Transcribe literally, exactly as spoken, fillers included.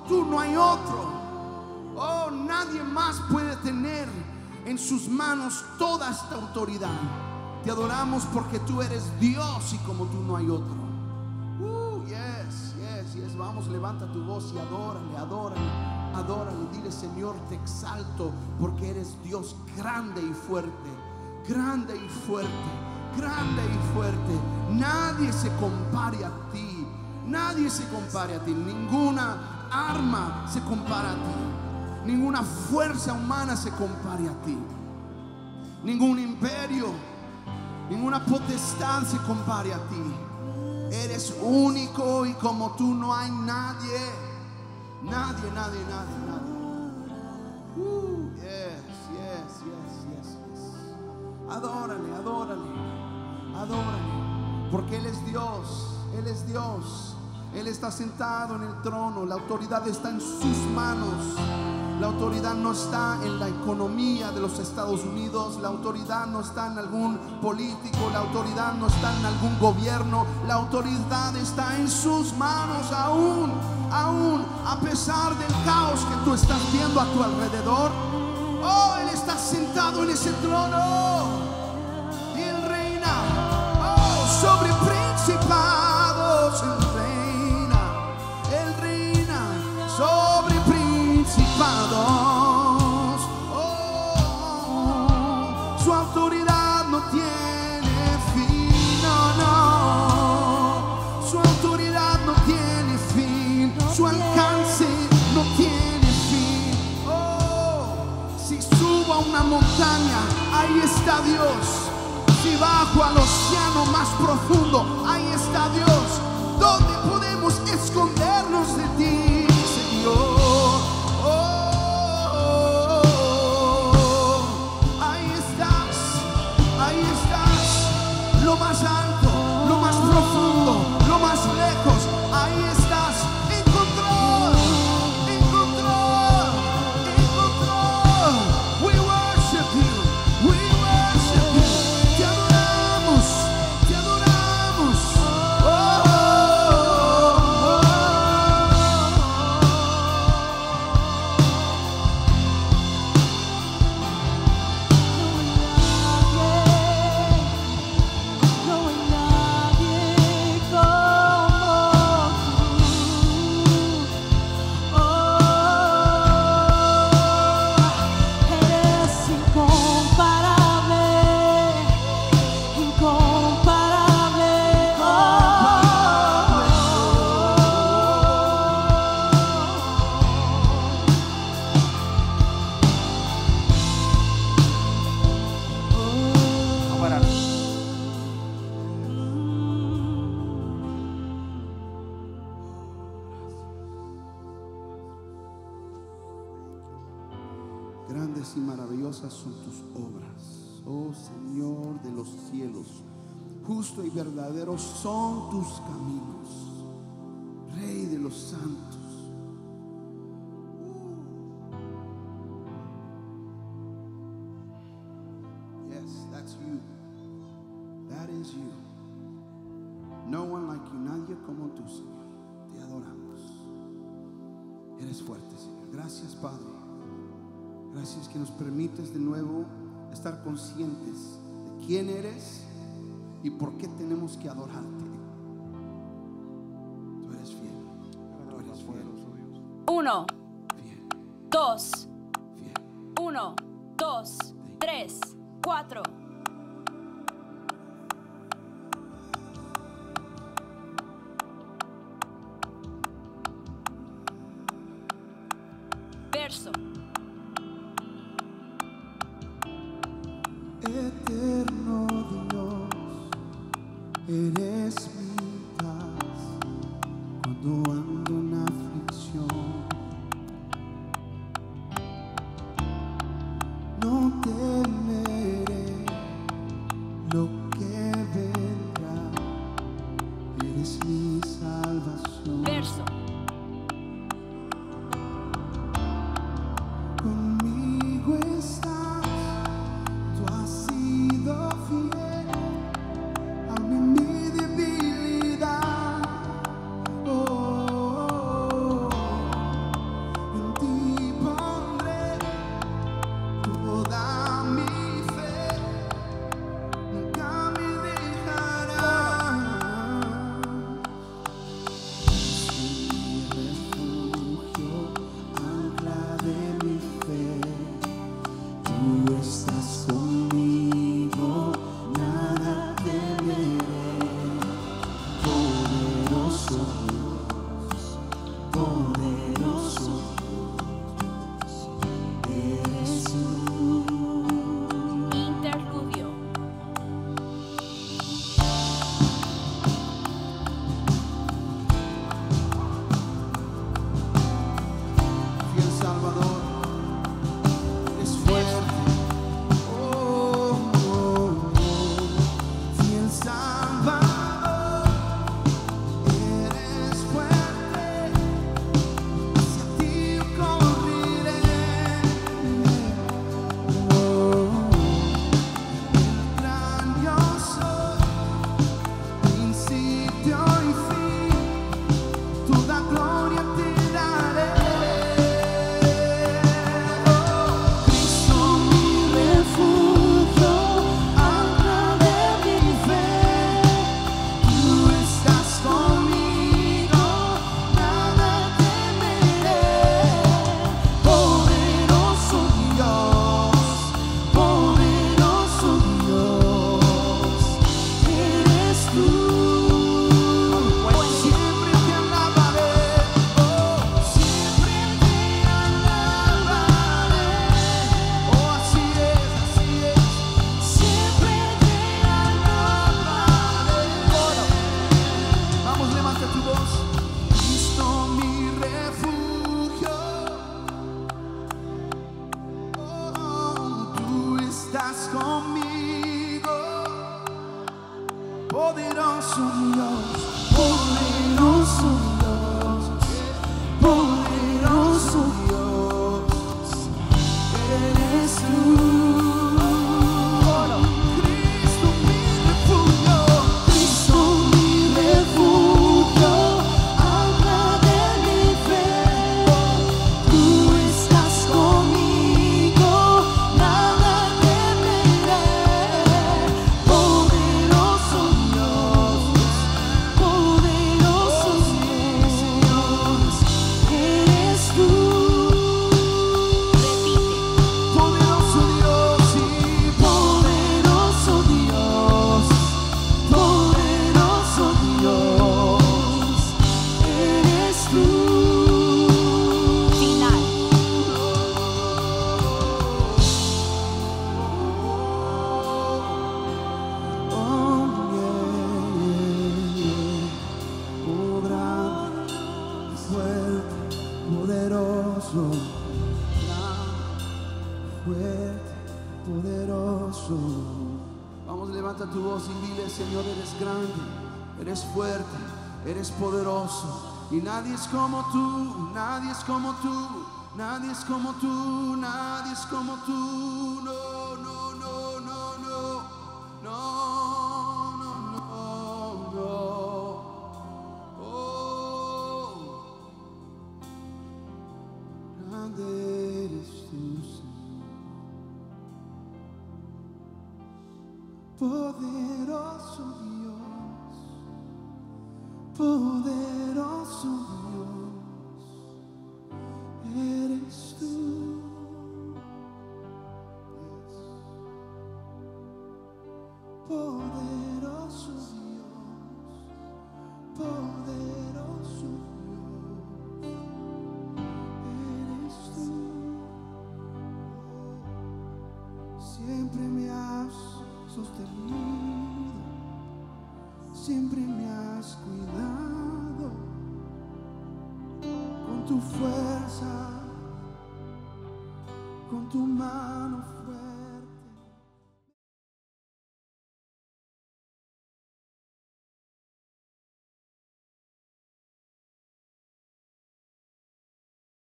tú no hay otro. Oh, nadie más puede tener en sus manos toda esta autoridad. Te adoramos porque tú eres Dios y como tú no hay otro. Uh, yes, yes, yes. Vamos, levanta tu voz y adórale, adórale, adórale. Dile: Señor, te exalto porque eres Dios grande y fuerte, grande y fuerte, grande y fuerte. Nadie se compare a ti, nadie se compare a ti. Ninguna arma se compara a ti, ninguna fuerza humana se compare a ti, ningún imperio, ninguna potestad se compare a ti. Eres único y como tú no hay nadie, nadie, nadie, nadie, nadie. Uh, yes, yes, yes, yes, yes. Adórale, adórale, adórale, porque Él es Dios, Él es Dios. Él está sentado en el trono, la autoridad está en sus manos. La autoridad no está en la economía de los Estados Unidos, la autoridad no está en algún político, la autoridad no está en algún gobierno, la autoridad está en sus manos. Aún, aún a pesar del caos que tú estás viendo a tu alrededor, oh, Él está sentado en ese trono y Él reina, oh, sobre principados. Él reina, Él reina sobre principados. Oh, su autoridad no tiene fin, no, no. Su autoridad no tiene fin, su alcance no tiene fin. Oh, si subo a una montaña, ahí está Dios. Si bajo al océano más profundo, ahí está Dios. ¿Dónde podemos escondernos de ti, Señor? Lo más alto, lo más profundo, lo más lejos, ahí estás, en control, en control, en control. We worship you, we worship you. Te adoramos, te adoramos. Oh, oh, oh, oh. Grandes y maravillosas son tus obras, oh Señor de los cielos. Justo y verdadero son tus caminos, Rey de los santos. Yes, that's you. That is you. No one like you. Nadie como tú, Señor. Te adoramos. Eres fuerte, Señor. Gracias, Padre. Gracias que nos permites de nuevo estar conscientes de quién eres y por qué tenemos que adorarte. Tú eres fiel. Tú eres fiel. Uno, Fiel. dos, Fiel. uno, dos, tres, cuatro. Verso. Eterno Dios, eres mi paz cuando ando en aflicción. No temeré lo que vendrá, eres mi salvación. Verso. Conmigo estás, tú has sido fiel, aun en mi debilidad. Oh, oh, oh. voz. Cristo mi refugio. Oh, tú estás conmigo. Poderoso Dios, poderoso Dios, poderoso Dios, eres tú. Cristo mi refugio, Cristo mi refugio, ancla de mi fe. Tú estás conmigo, nada temeré. Poderoso Dios, poderoso Dios, eres tú. Repite. Poderoso Dios, sí, poderoso Dios, poderoso Dios, eres tú. Final. Oh, yeah, yeah. Oh, grande, fuerte, poderoso, grande, fuerte, poderoso. Vamos, levanta tu voz y dile: Señor, eres grande, eres fuerte, eres poderoso. Y nadie es como tú, nadie es como tú, nadie es como tú, nadie es como tú. No, no, no, no, no, no, no, no, no. Oh, grande eres tú, Señor. Poderoso Dios, poderoso Dios, eres tú. Poderoso Dios, poderoso Dios, eres tú. Siempre me has sostenido, siempre me has cuidado con tu fuerza, con tu mano fuerte.